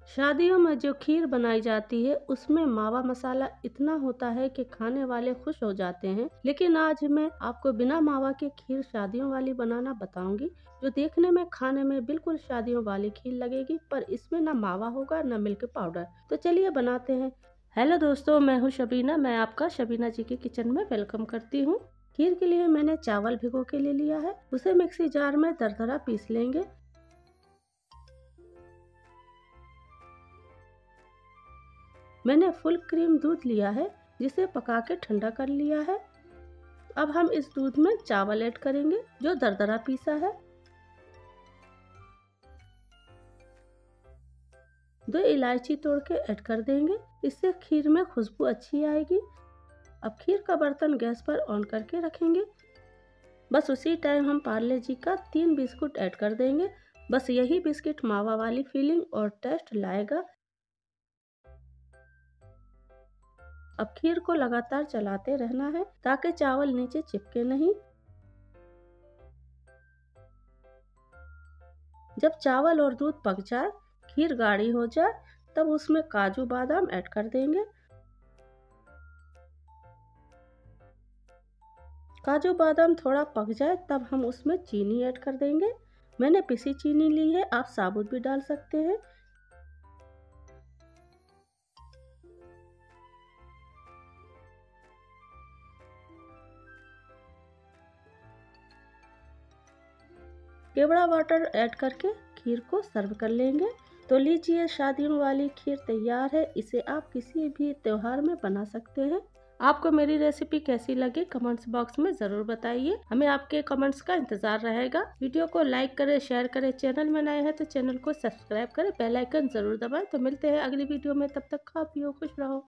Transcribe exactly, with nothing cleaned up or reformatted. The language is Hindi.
शादियों में जो खीर बनाई जाती है उसमें मावा मसाला इतना होता है कि खाने वाले खुश हो जाते हैं। लेकिन आज मैं आपको बिना मावा के खीर शादियों वाली बनाना बताऊंगी, जो देखने में खाने में बिल्कुल शादियों वाली खीर लगेगी, पर इसमें ना मावा होगा ना मिल्क पाउडर। तो चलिए बनाते हैं। हेलो दोस्तों, मैं हूँ शबीना। मैं आपका शबीना जी के किचन में वेलकम करती हूँ। खीर के लिए मैंने चावल भिगो के ले लिया है, उसे मिक्सी जार में दरदरा पीस लेंगे। मैंने फुल क्रीम दूध लिया है, जिसे पका के ठंडा कर लिया है। अब हम इस दूध में चावल ऐड करेंगे जो दरदरा पीसा है। दो इलायची तोड़ के ऐड कर देंगे, इससे खीर में खुशबू अच्छी आएगी। अब खीर का बर्तन गैस पर ऑन करके रखेंगे। बस उसी टाइम हम पार्ले जी का तीन बिस्कुट ऐड कर देंगे। बस यही बिस्किट मावा वाली फीलिंग और टेस्ट लाएगा। अब खीर को लगातार चलाते रहना है ताकि चावल नीचे चिपके नहीं। जब चावल और दूध पक जाए, खीर गाढ़ी हो जाए, तब उसमें काजू बादाम ऐड कर देंगे। काजू बादाम थोड़ा पक जाए तब हम उसमें चीनी ऐड कर देंगे। मैंने पिसी चीनी ली है, आप साबुत भी डाल सकते हैं। केवड़ा वाटर ऐड करके खीर को सर्व कर लेंगे। तो लीजिए, शादियों वाली खीर तैयार है। इसे आप किसी भी त्योहार में बना सकते हैं। आपको मेरी रेसिपी कैसी लगी कमेंट्स बॉक्स में जरूर बताइए। हमें आपके कमेंट्स का इंतजार रहेगा। वीडियो को लाइक करें, शेयर करें। चैनल में नए हैं तो चैनल को सब्सक्राइब करें, बेल आइकन जरूर दबाएं। तो मिलते हैं अगली वीडियो में, तब तक खा पियो खुश रहो।